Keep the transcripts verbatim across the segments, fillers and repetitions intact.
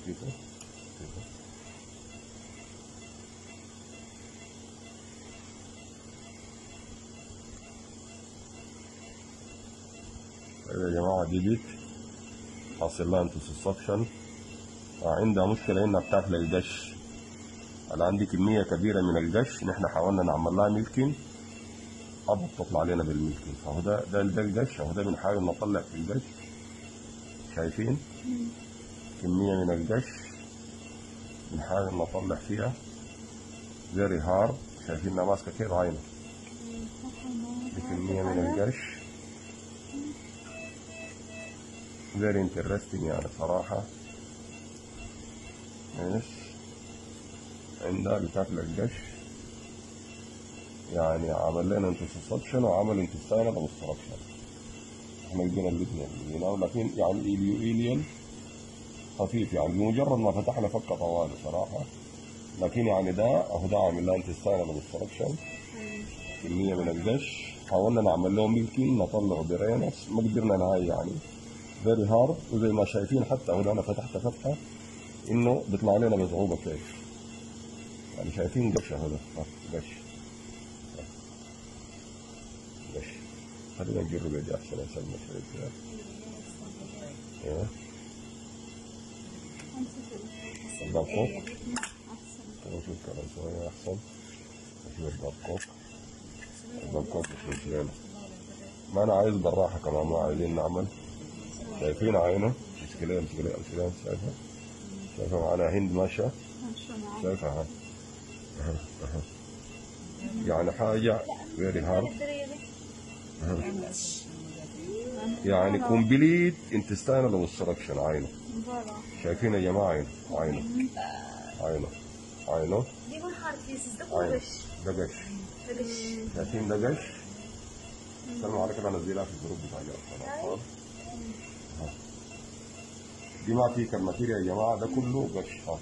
شوفوا شوفوا يا جماعة دي بيت حاصل لها انتصاصكشن، عندها مشكلة انها بتاكل القش. انا عندي كمية كبيرة من القش، نحن حاولنا نعمل لها ميلكين قبل تطلع علينا بالميلكين، فهو ده ده ده القش اهو، ده بنحاول نطلع في القش. شايفين كمية من القش بنحاول نطلع فيها فيري هارد. شايفينها ماسكة كيف عينه، دي كمية من القش فيري انترستنج يعني صراحة. ايش عندها بتاكل القش، يعني عمل لنا انتصاصكشن وعمل انتصال وابستراكشن. احنا لقينا الاثنين لقيناه، لكن يعني ايليو ايليان خفيف، يعني بمجرد ما فتحنا فكه طوالي صراحه. لكن يعني ده اهو ده عامل لها انتصال وابستراكشن، كميه من القش. حاولنا نعمل لهم ميلكين نطلع برينس، ما قدرنا نهاية يعني فيري هارد. وزي ما شايفين حتى اهو انا فتحت فتحه انه بيطلع لنا بصعوبه كيف، يعني شايفين قش اهو ده قش قش. خلينا نجرب يدي احسن اسلم شوي كده. ايوه الباب فوق، نشوف كمان شويه احسن. نشوف الباب فوق، الباب فوق مش مشكله، ما انا عايز بالراحه كمان، ما عايزين نعمل. شايفين عينه مشكله مشكله مشكله. شايفه شايفه معانا هند ماشيه، شايفها ها، يعني حاجه فيري هارد، يعني كومبليت انتستينال اوبستراكشن. عينه شايفين يا جماعه، عينه عينه عينه عينه عينه ده قش. شايفين ده قش. سلمى على كده انزلها في الجروب بتاع الاطفال. دي ما في كالماتيريا يا جماعه، ده كله قش. ها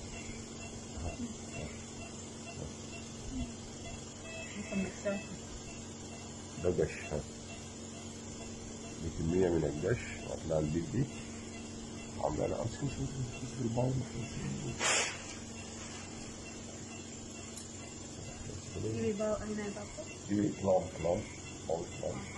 ده قش. ها دي كمية من القش وهتلاقي البيت دي عاملة لها أمسك شوف شوف الباول. دي كلام كلام باول كلام.